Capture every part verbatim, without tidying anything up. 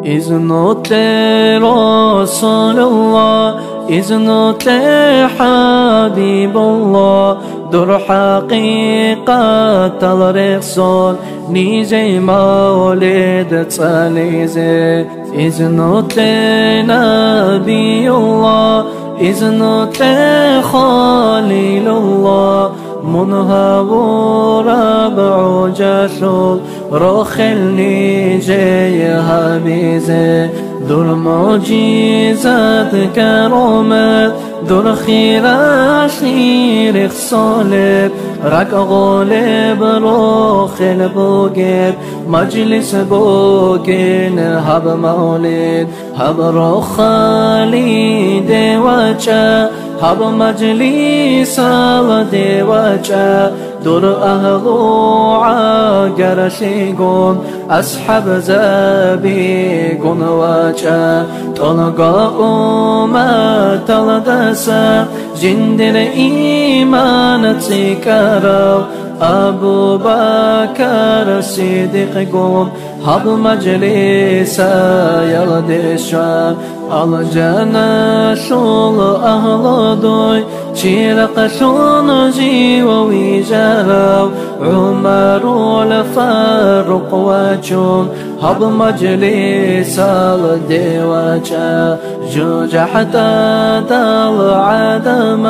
إذنك لرسول الله، إذنك لحبيب الله، در حقیقت الرسول نیجه مولد تسالیزه. إذنك لنبي الله، إذنك لخليل الله، منها ربع جشول روخل نیجه حبیزه. در معجزات کرامت، در خیرش نیرخ صالب، رک غالب روخل بوگیر مجلس بوگین هب مولد. هب رو خالید وچه، هب مجلس ود وچه، در اهلو عگرشیگون اصحاب زبیگون وچه. طلقا اومد تلدسه جندر ایمان تیکرو، ابو بکر صدیق گون هب مجلس یلدشا. الجنة شول أهل دوي چیرق شون جی و ویجارو، عمر الفاروق وچون هب مجلس الدواجا. جوجحت دل عدم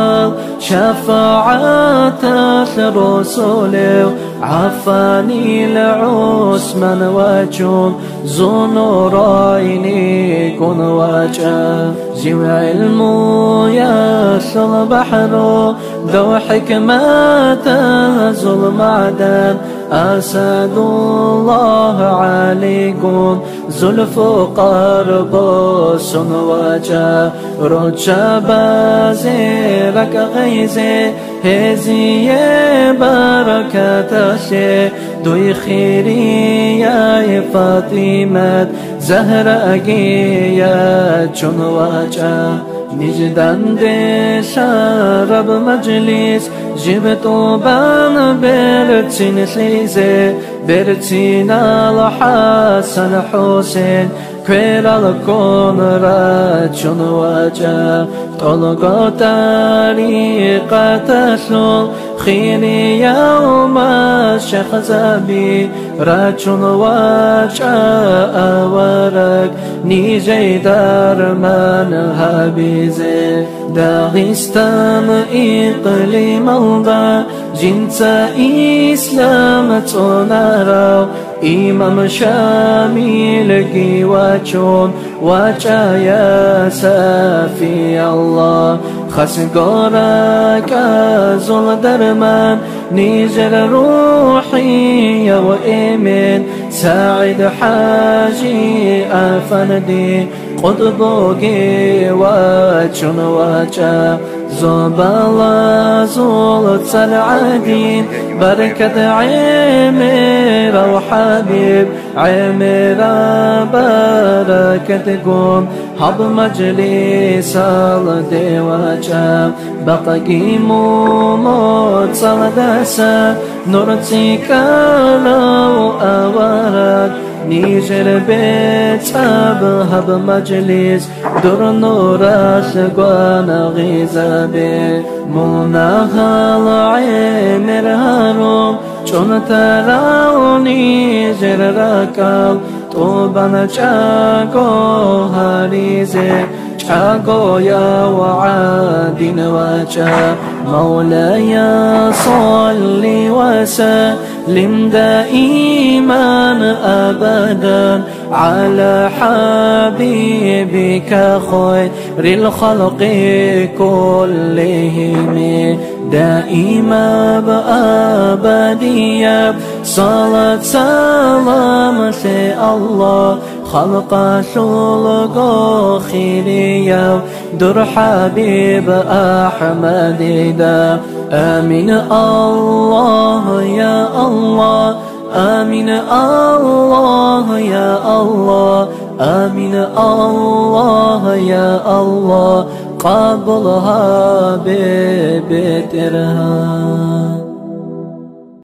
شفاعة الرسول، عفاني لعثمان وچون زنورين كن وجه. جمع علمو يصل بحره، ذو حكمة ظلم معدن، أسد الله عليكم زلف قرب وجه. رجع بازيرك غيزي هزي بركة شي، دوي خيري يا فاطمة زهرة يا چون وجه. نجدن دي شرب مجلس جبتو بان برتين سيزي، برتين الحسن حسين كوير الكون راچون وجه. طلقا طريقة شول خيري يوم الشيخ زبي راچون وجه. أورك نيجي درمان حبيزي، داغستان إقليم الله جنس إسلام تنارو، إمام شامل وچون وچا يا سافي الله. خسقارك زل درمان نيجر روحي يا وإيمن، ساعد حاجي أفندي قطبوكي وچون وچا. زبالا زول العدين بركة عمر وحبيب عمر بركة قوم هب مجلس الدواجة. بقى موت صلدسة نورتك لو أورك، نيجر بيت أبهب مجلس در نورش قوانا غيزابي. مناها العمر هاروم چون تراو نيجر ركال، طوبان چاقو هاريزي چاقو يا وعادين وجه. مولاي صل وسلم دائما أبدا على حبيبك خير الخلق كلهم، دائما بأبدية صلاة سلام سي الله. خلق شلق خيرية در حبيب أحمد دا. آمين الله يا الله، آمين الله يا الله، آمين الله يا الله. قبلها ببترها.